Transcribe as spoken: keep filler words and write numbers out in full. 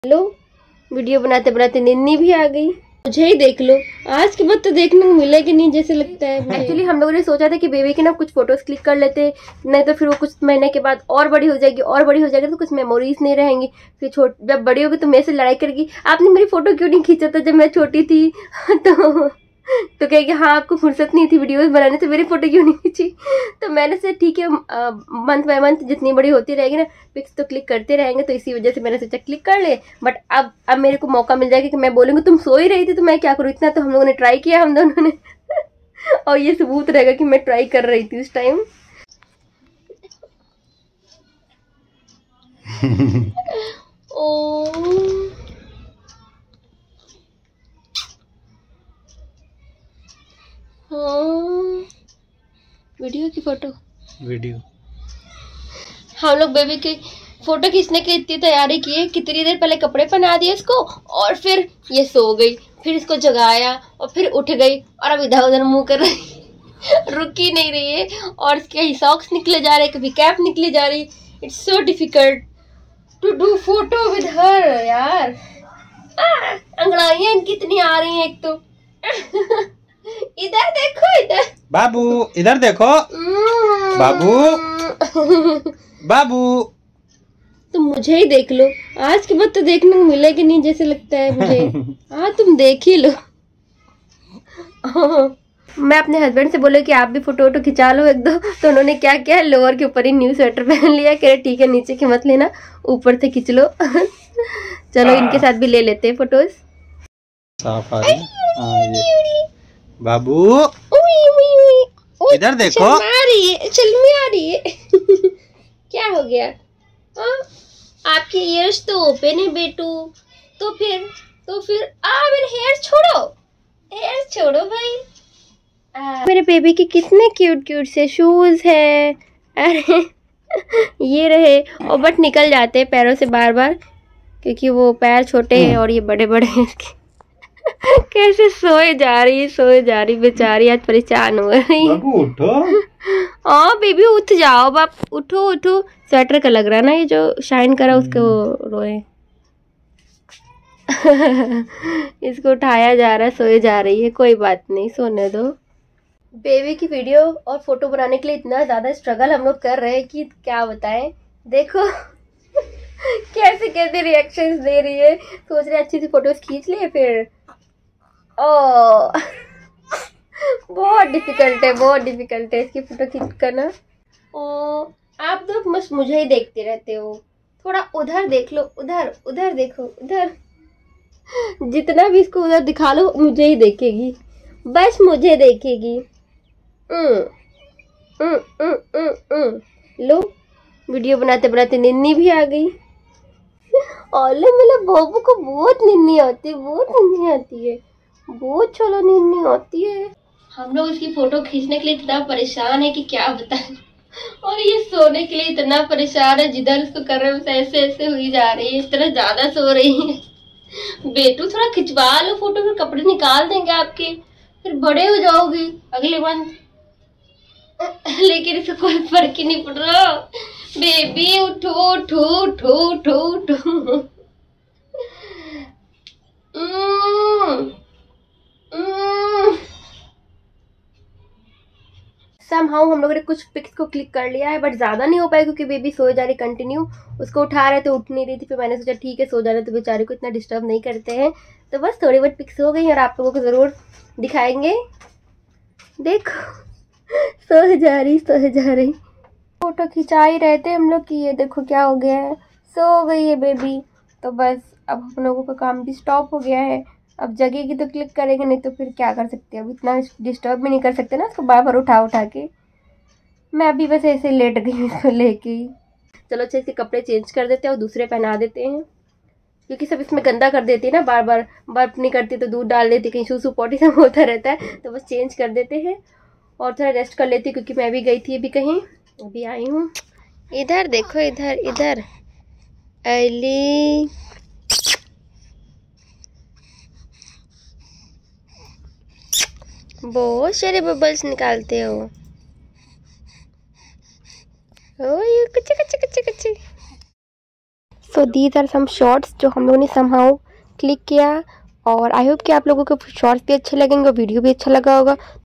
लो video बनाते बनाते निन्नी भी आ गई। मुझे ही देख लो, आज के बाद तो देखने को मिलेगी नहीं जैसे लगता है। एक्चुअली हम लोगों ने सोचा था कि बेबी के ना कुछ फोटोज क्लिक कर लेते, नहीं तो फिर वो कुछ महीने के बाद और बड़ी हो जाएगी और बड़ी हो जाएगी तो कुछ मेमोरीज नहीं रहेंगी। फिर छोट जब बड़ी होगी तो मेरे से लड़ाई करेगी, आपने मेरी फोटो क्यों नहीं खींचा था जब मैं छोटी थी। तो तो कहेगी हाँ आपको फुर्सत नहीं थी वीडियोस बनाने से, मेरी फोटो क्यों नहीं खींची। तो मैंने सोचा ठीक है मंथ बाय मंथ जितनी बड़ी होती रहेगी ना पिक्स तो क्लिक करते रहेंगे, तो इसी वजह से मैंने सोचा क्लिक कर ले। बट अब अब मेरे को मौका मिल जाएगा कि मैं बोलूँगी तुम सो ही रही थी तो मैं क्या करूँ, इतना तो हम लोगों ने ट्राई किया हम दोनों ने। और ये सबूत रहेगा कि मैं ट्राई कर रही थी उस टाइम। ओ हाँ, वीडियो की फोटो वीडियो हम लोग बेबी की फोटो खींचने की इतनी तैयारी की, कितनी देर पहले कपड़े पहना दिए इसको और फिर ये सो गई, फिर इसको जगाया और फिर उठ गई और अब इधर उधर मुंह कर रही रुक ही नहीं रही है। और इसके सॉक्स निकले जा रहे, कभी कैप निकली जा रही। It's so difficult to do photo with her यार। अंगड़ाइयाँ इनकी इतनी आ रही हैं एक तो। इधर देखो, इधर बाबू, इधर देखो बाबू, बाबू। तो मुझे ही देख लो, आज के बाद तो देखने को मिलेगी नहीं जैसे लगता है मुझे। हाँ तुम देख ही लो। मैं अपने हस्बैंड से बोले कि आप भी फोटो वोटो खिंचा लो एक दो, तो उन्होंने क्या किया, लोअर के ऊपर ही न्यू स्वेटर पहन लिया। कह रहे ठीक है नीचे की मत लेना, ऊपर से खींच लो। चलो इनके साथ भी ले लेते हैं फोटोज। साफ आ रही है बाबू, इधर देखो। आ रही है, चलमी आ रही है। क्या हो गया? आ? आपके ईयर्स तो ओपन है बेटू, तो फिर तो फिर आ मेरे हेयर छोड़ो, हेयर छोड़ो भाई। आ, मेरे बेबी के कितने क्यूट क्यूट से शूज है। अरे ये रहे, और बट निकल जाते हैं पैरों से बार बार क्योंकि वो पैर छोटे हैं और ये बड़े बड़े हैं इसके। कैसे सोए जा रही है, सोए जा रही बेचारी, आज परेशान हो रही है। बाबू उठो। हाँ बेबी उठ जाओ, बाप उठो उठो। स्वेटर का लग रहा है ना ये जो शाइन करा उसको रोए। इसको उठाया जा रहा है, सोए जा रही है, कोई बात नहीं सोने दो। बेबी की वीडियो और फोटो बनाने के लिए इतना ज्यादा स्ट्रगल हम लोग कर रहे हैं कि क्या बताएं। देखो कैसे कैसे रिएक्शंस दे रही है। सोच रहे अच्छी सी फोटोज खींच लिए फिर ओ बहुत डिफिकल्ट है, बहुत डिफिकल्ट है इसकी फोटो खींच करना। ओ आप तो बस मुझे ही देखते रहते हो, थोड़ा उधर देख लो, उधर उधर देखो, उधर जितना भी इसको उधर दिखा लो मुझे ही देखेगी, बस मुझे देखेगी। उम, उम, उम, उम, उम। लो वीडियो बनाते बनाते निन्नी भी आ गई। और मेरे बाबू को बहुत निन्नी आती है, बहुत निन्नी आती है, बहुत छोला निन्नी आती है। हम लोग इसकी फोटो खींचने के लिए इतना परेशान है कि क्या बताएं। और ये सोने के लिए इतना परेशान है, जिधर इसको कर रहे हैं ऐसे ऐसे हुई जा रही है, इतना ज्यादा सो रही है। बेटू थोड़ा खिंचवा लो फोटो, फिर कपड़े निकाल देंगे आपके, फिर बड़े हो जाओगे अगले मंथ। लेकिन इसको कोई फर्क ही नहीं पड़ रहा। बेबी उठो उठो उठो उठो उठो। समहाउ हम लोगों ने कुछ पिक्स को क्लिक कर लिया है, बट ज्यादा नहीं हो पाया क्योंकि बेबी सोए जा रही कंटिन्यू। उसको उठा रहे तो उठ नहीं रही थी, फिर मैंने सोचा ठीक है सो जाने तो बेचारे को इतना डिस्टर्ब नहीं करते हैं। तो बस थोड़ी बहुत पिक्स हो गई और आप लोगों को जरूर दिखाएंगे। देखो सो जा रही सो जा रही। फोटो खिंचा ही रहे थे हम लोग की, ये देखो क्या हो गया है, सो गई है बेबी। तो बस अब हम लोगों का काम भी स्टॉप हो गया है। अब जगेगी तो क्लिक करेंगे, नहीं तो फिर क्या कर सकते हैं, अब इतना डिस्टर्ब भी नहीं कर सकते ना उसको बार बार उठा उठा के। मैं अभी बस ऐसे लेट गई इसको लेके। चलो अच्छे से कपड़े चेंज कर देते हैं और दूसरे पहना देते हैं क्योंकि सब इसमें गंदा कर देती है ना, बार बार बर्फ नहीं करती तो दूध डाल देती, कहीं सूसू पोटी सब होता रहता है। तो बस चेंज कर देते हैं और थोड़ा रेस्ट कर लेती क्योंकि मैं भी गई थी अभी कहीं, अभी आई हूँ। इधर देखो, इधर इधर अली बहुत सारे बबल्स निकालते हो। ओ ये कुछ कुछ कुछ कुछ so these are some shorts जो हम लोगों ने समहाउ क्लिक किया, और आई होप कि आप लोगों को शॉर्ट्स भी अच्छे लगेंगे और वीडियो भी अच्छा लगा होगा।